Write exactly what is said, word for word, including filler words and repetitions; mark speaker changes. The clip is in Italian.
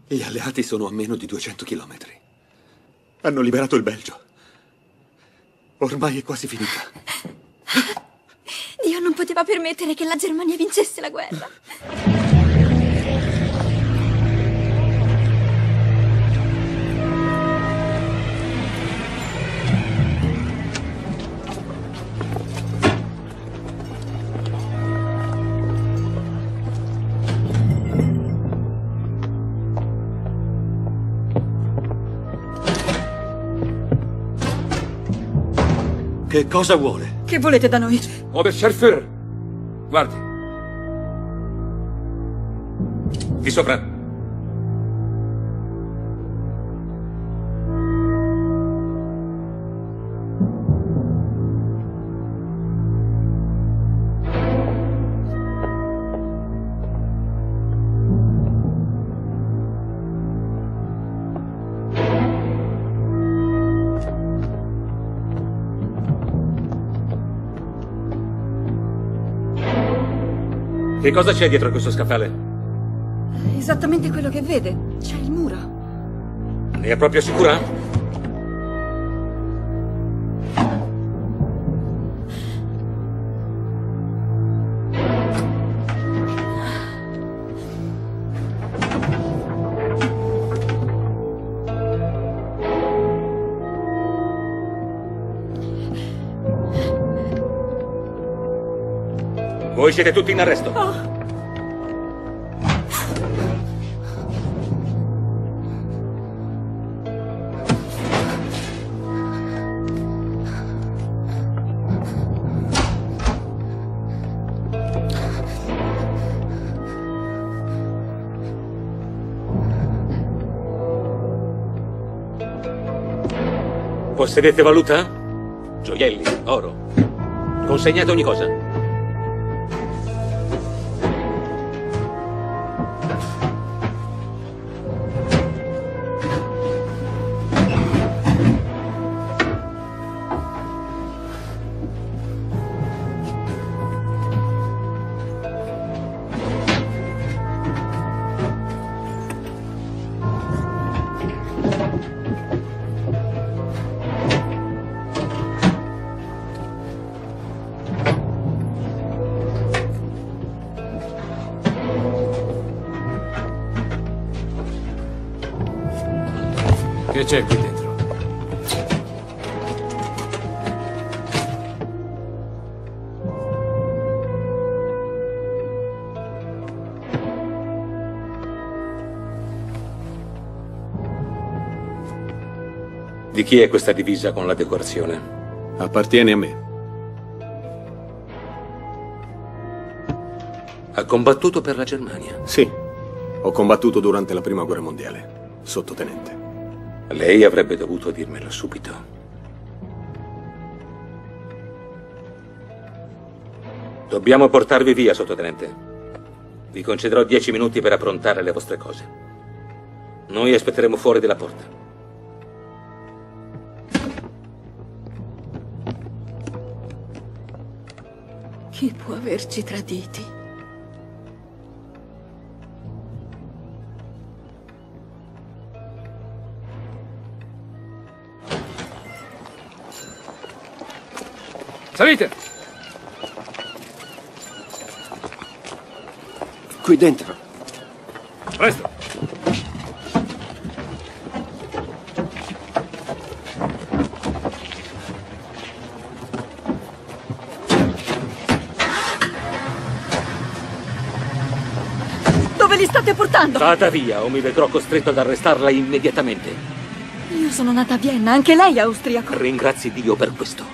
Speaker 1: Gli alleati sono a meno di duecento chilometri. Hanno liberato il Belgio. Ormai è quasi finita.
Speaker 2: Dio non poteva permettere che la Germania vincesse la guerra.
Speaker 1: Che cosa vuole?
Speaker 2: Che volete da noi?
Speaker 3: Oberscharführer, guardi. Di sopra. Che cosa c'è dietro questo scaffale?
Speaker 2: Esattamente quello che vede. C'è il muro.
Speaker 3: Ne è proprio sicura? Voi siete tutti in arresto.
Speaker 2: Oh.
Speaker 3: Possedete valuta? Gioielli, oro. Consegnate ogni cosa.
Speaker 4: Che c'è qui dentro?
Speaker 3: Di chi è questa divisa con la decorazione?
Speaker 1: Appartiene a me.
Speaker 3: Ha combattuto per la Germania?
Speaker 1: Sì, ho combattuto durante la Prima Guerra Mondiale, sottotenente.
Speaker 3: Lei avrebbe dovuto dirmelo subito. Dobbiamo portarvi via, sottotenente. Vi concederò dieci minuti per approntare le vostre cose. Noi aspetteremo fuori della porta.
Speaker 2: Chi può averci traditi?
Speaker 4: Salite!
Speaker 1: Qui dentro.
Speaker 4: Presto!
Speaker 2: Dove li state portando?
Speaker 3: Vada via o mi vedrò costretto ad arrestarla immediatamente.
Speaker 2: Io sono nata a Vienna, anche lei è austriaco.
Speaker 3: Ringrazi Dio per questo.